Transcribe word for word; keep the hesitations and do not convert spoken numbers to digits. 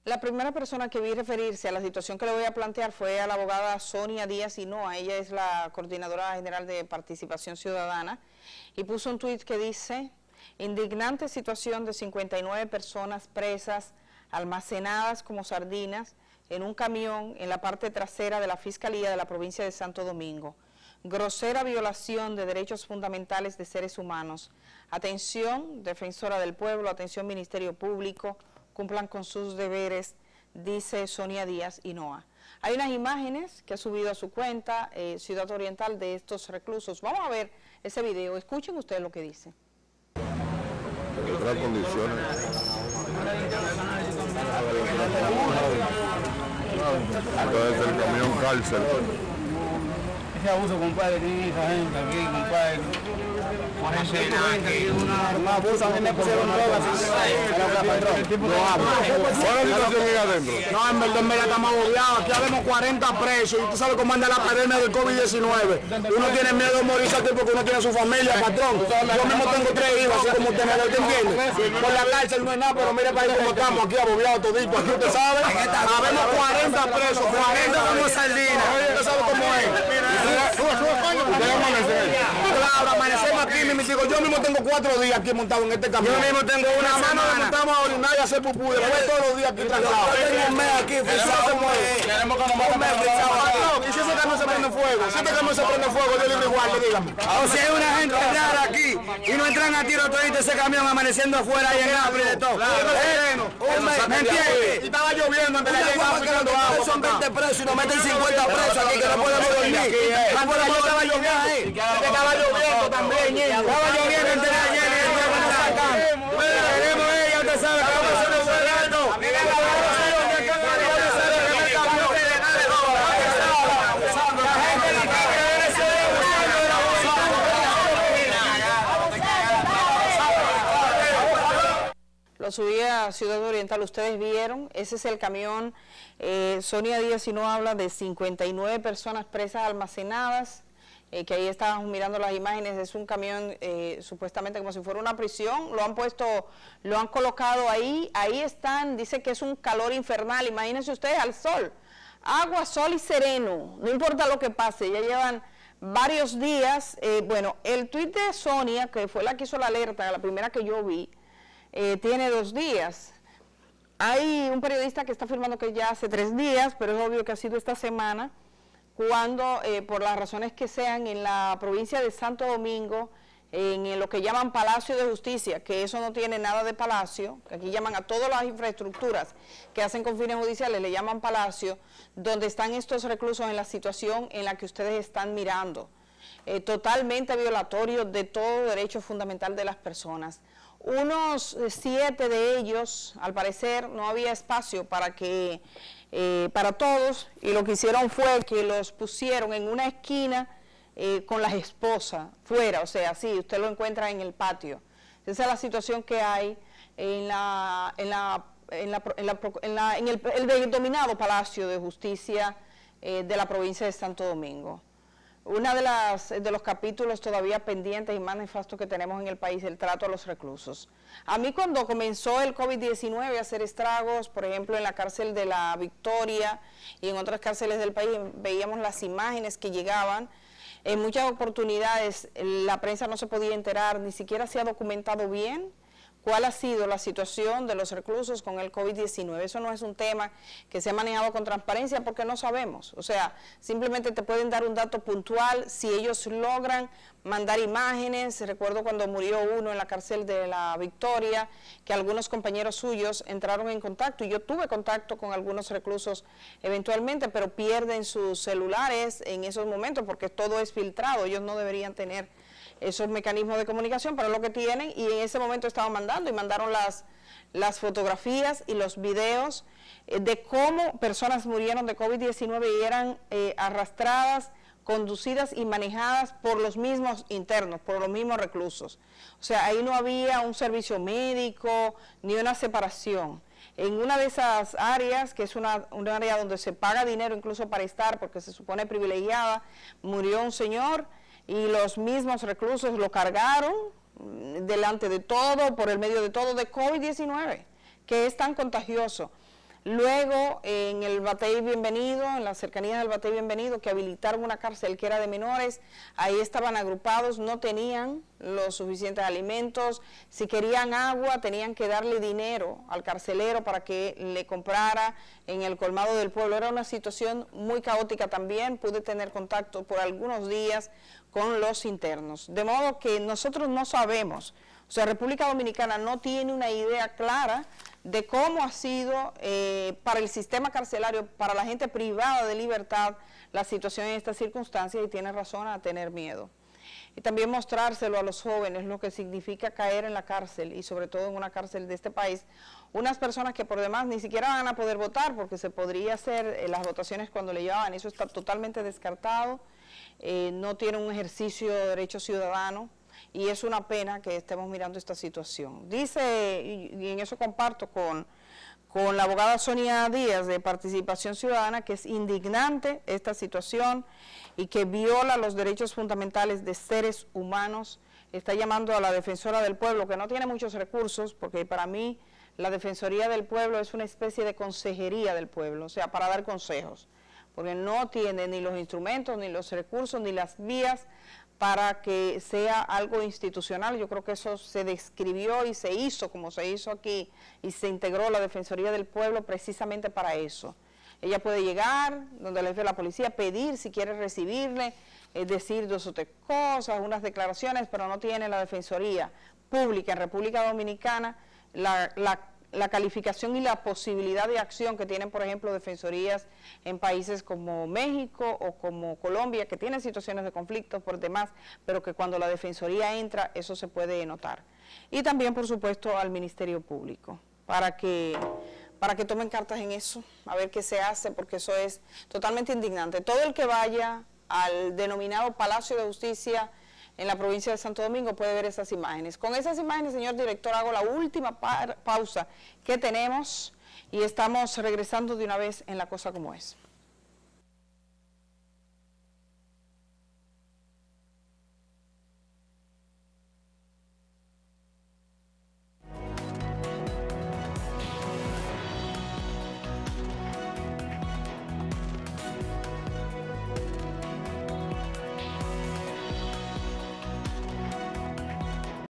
La primera persona que vi referirse a la situación que le voy a plantear fue a la abogada Sonia Díaz Hinoa. Ella es la coordinadora general de Participación Ciudadana y puso un tuit que dice: indignante situación de cincuenta y nueve personas presas, almacenadas como sardinas en un camión en la parte trasera de la Fiscalía de la provincia de Santo Domingo. Grosera violación de derechos fundamentales de seres humanos. Atención, Defensora del Pueblo, atención Ministerio Público, cumplan con sus deberes, dice Sonia Díaz Hinoa. Hay unas imágenes que ha subido a su cuenta eh, Ciudad Oriental de estos reclusos. Vamos a ver ese video, escuchen ustedes lo que dice. En otras condiciones. Entonces el camión cárcel. Ese abuso, compadre, tiene esa gente aquí, compadre. Por eso aquí una abuso, a mí me pusieron droga así. No hablo. ¿Cuál es la situación ahí adentro? No, en verdad, en verdad estamos agobiados. Aquí habemos cuarenta presos y tú sabes cómo anda la pandemia del COVID diecinueve. Uno tiene miedo de morirse aquí porque uno tiene su familia, patrón. Yo mismo tengo tres hijos, así como usted me lo entiende. Por la cárcel no es nada, pero mire para ahí cómo estamos aquí agobiados todito. Aquí usted sabe, habemos cuarenta presos, cuarenta como sardinas. Usted sabe cómo es. Claro, amanecemos aquí, mi hijo. Yo mismo tengo cuatro días aquí montado en este camión. Yo mismo tengo una semana. Nos montamos a orinar y a hacer pupú. Después todos los días aquí trancados. Yo tengo un mes aquí, como es. Queremos que nos maten a patrón. Y si ese camión se prende fuego, si este camión se prende fuego, yo digo igual, dígame. O si hay una gente rara aquí y no entran a tiro todito ese camión amaneciendo afuera y en hambre de todo. ¿Me entiendes? Y estaba lloviendo antes de llegar. Son veinte presos y nos meten cincuenta presos aquí que no podemos dormir. No podemos estaba lloviendo ahí. Estaba lloviendo también, niño. Estaba lloviendo antes de ayer y el día cuando sacan. Queremos ella, usted sabe que vamos a hacer un buen rato. Lo subí a Ciudad Oriental, ustedes vieron, ese es el camión. eh, Sonia Díaz Hinoa habla de cincuenta y nueve personas presas almacenadas, eh, que ahí estábamos mirando las imágenes. Es un camión eh, supuestamente como si fuera una prisión, lo han puesto, lo han colocado ahí, ahí están, dice que es un calor infernal, imagínense ustedes al sol, agua, sol y sereno, no importa lo que pase, ya llevan varios días. eh, bueno, el tuit de Sonia, que fue la que hizo la alerta, la primera que yo vi, Eh, tiene dos días. Hay un periodista que está afirmando que ya hace tres días, pero es obvio que ha sido esta semana, cuando eh, por las razones que sean en la provincia de Santo Domingo, en, en lo que llaman Palacio de Justicia, que eso no tiene nada de palacio, que aquí llaman a todas las infraestructuras que hacen con fines judiciales, le llaman palacio, donde están estos reclusos en la situación en la que ustedes están mirando, eh, totalmente violatorio de todo derecho fundamental de las personas. Unos siete de ellos, al parecer, no había espacio para que eh, para todos, y lo que hicieron fue que los pusieron en una esquina eh, con las esposas, fuera, o sea, sí, usted lo encuentra en el patio. Esa es la situación que hay en la en la en la, en la, en la, en el, el denominado Palacio de Justicia eh, de la provincia de Santo Domingo. Una de las de los capítulos todavía pendientes y más nefastos que tenemos en el país, el trato a los reclusos. A mí, cuando comenzó el COVID diecinueve a hacer estragos, por ejemplo en la cárcel de la Victoria y en otras cárceles del país, veíamos las imágenes que llegaban. En muchas oportunidades la prensa no se podía enterar, ni siquiera se ha documentado bien cuál ha sido la situación de los reclusos con el COVID diecinueve. Eso no es un tema que se ha manejado con transparencia porque no sabemos. O sea, simplemente te pueden dar un dato puntual si ellos logran mandar imágenes. Recuerdo cuando murió uno en la cárcel de la Victoria, que algunos compañeros suyos entraron en contacto, y yo tuve contacto con algunos reclusos eventualmente, pero pierden sus celulares en esos momentos porque todo es filtrado. Ellos no deberían tener esos mecanismos de comunicación, para lo que tienen, y en ese momento estaban mandando y mandaron las, las fotografías y los videos eh, de cómo personas murieron de COVID diecinueve y eran eh, arrastradas, conducidas y manejadas por los mismos internos, por los mismos reclusos. O sea, ahí no había un servicio médico ni una separación. En una de esas áreas, que es una, una área donde se paga dinero incluso para estar, porque se supone privilegiada, murió un señor y los mismos reclusos lo cargaron delante de todo, por el medio de todo, de COVID diecinueve, que es tan contagioso. Luego, en el Batey Bienvenido, en las cercanías del Batey Bienvenido, que habilitaron una cárcel que era de menores, ahí estaban agrupados, no tenían los suficientes alimentos, si querían agua tenían que darle dinero al carcelero para que le comprara en el colmado del pueblo. Era una situación muy caótica también, pude tener contacto por algunos días con los internos, de modo que nosotros no sabemos, o sea, República Dominicana no tiene una idea clara de cómo ha sido eh, para el sistema carcelario, para la gente privada de libertad, la situación en estas circunstancias, y tiene razón a tener miedo. Y también mostrárselo a los jóvenes, lo que significa caer en la cárcel, y sobre todo en una cárcel de este país, unas personas que por demás ni siquiera van a poder votar, porque se podría hacer eh, las votaciones cuando le llevaban, eso está totalmente descartado, eh, no tiene un ejercicio de derecho ciudadano, y es una pena que estemos mirando esta situación. Dice, y, y en eso comparto con, con la abogada Sonia Díaz de Participación Ciudadana, que es indignante esta situación y que viola los derechos fundamentales de seres humanos. Está llamando a la Defensora del Pueblo, que no tiene muchos recursos, porque para mí la Defensoría del Pueblo es una especie de consejería del pueblo, o sea, para dar consejos, porque no tiene ni los instrumentos, ni los recursos, ni las vías para que sea algo institucional. Yo creo que eso se describió y se hizo como se hizo aquí, y se integró la Defensoría del Pueblo precisamente para eso. Ella puede llegar donde le ve la policía, pedir si quiere recibirle, eh, decir dos o tres cosas, unas declaraciones, pero no tiene la Defensoría Pública en República Dominicana la, la la calificación y la posibilidad de acción que tienen, por ejemplo, defensorías en países como México o como Colombia, que tienen situaciones de conflicto por demás, pero que cuando la defensoría entra, eso se puede notar. Y también, por supuesto, al Ministerio Público, para que, para que tomen cartas en eso, a ver qué se hace, porque eso es totalmente indignante. Todo el que vaya al denominado Palacio de Justicia en la provincia de Santo Domingo puede ver esas imágenes. Con esas imágenes, señor director, hago la última pausa que tenemos y estamos regresando de una vez en La Cosa Como Es.